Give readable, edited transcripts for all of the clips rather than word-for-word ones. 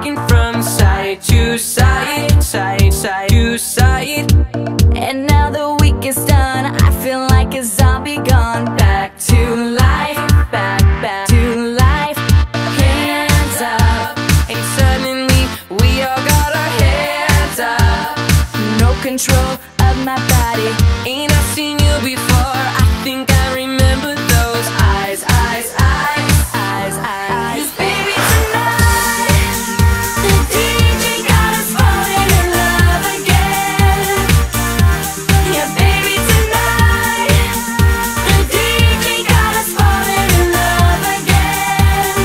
rocking from side to side, side to side. And now the week is done, I feel like a zombie gone back to life, back to life. Hands up, and suddenly we all got our hands up. No control of my body. Ain't I seen you before? I think I remember those eyes, eyes, eyes, eyes, eyes. 'Cause baby tonight, the DJ got us falling in love again. Yeah baby tonight, the DJ got us falling in love again.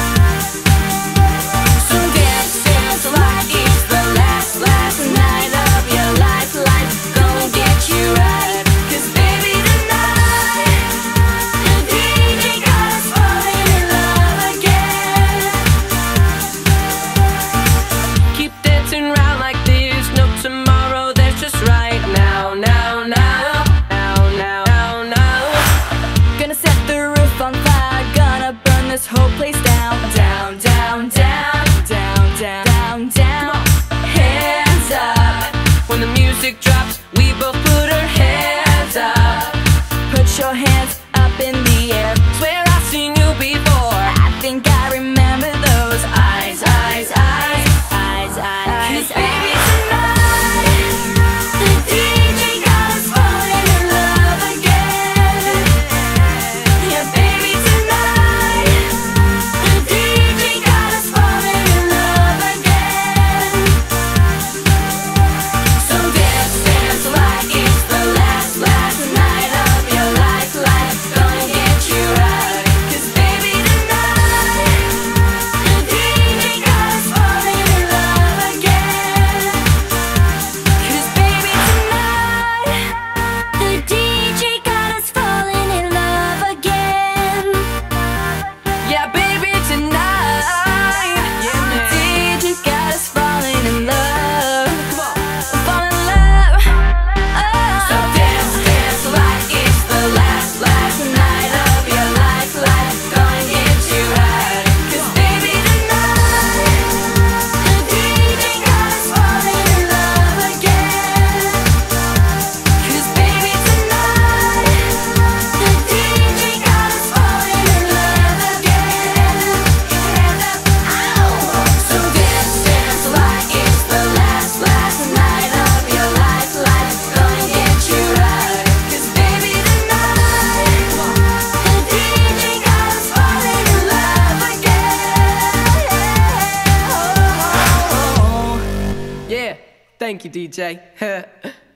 So dance, dance like it's the last, last night of your life. Life's gonna get you right. 'Cause baby tonight, The DJ got us falling in love again. keep dancing round like there's no tomorrow. There's just right now, now, now, now, now, now, now. Gonna set the roof on fire, gonna burn this whole place down, down, down, down, down, down, down, down. Hands up. When the music drops, we both put our hands up. Put your hands up in the air. Swear I've seen you before. I think I remember those eyes, eyes, eyes, eyes, eyes. 'Cause baby tonight, the DJ got us falling in love again. Yeah baby tonight, the DJ got us falling in love again. So dance, dance like it's the last, last night of your life. Life's gonna get you right. 'Cause baby tonight, the DJ got us falling in love again. 'Cause baby tonight, the DJ got us falling in love again. Yeah, baby, tonight. Yeah, The man. DJ got us falling in love, Come on. falling in love. So dance, dance like it's the last, last night of your life. Life's gonna get you right. 'Cause baby tonight, the DJ got us falling in love again. 'Cause baby tonight, the DJ got us falling in love again. Hands up, ow! So dance, dance like it's the last, last night of your life. Life's gonna get you right. 'Cause baby tonight, the DJ got us falling in love again. Yeah, thank you, DJ.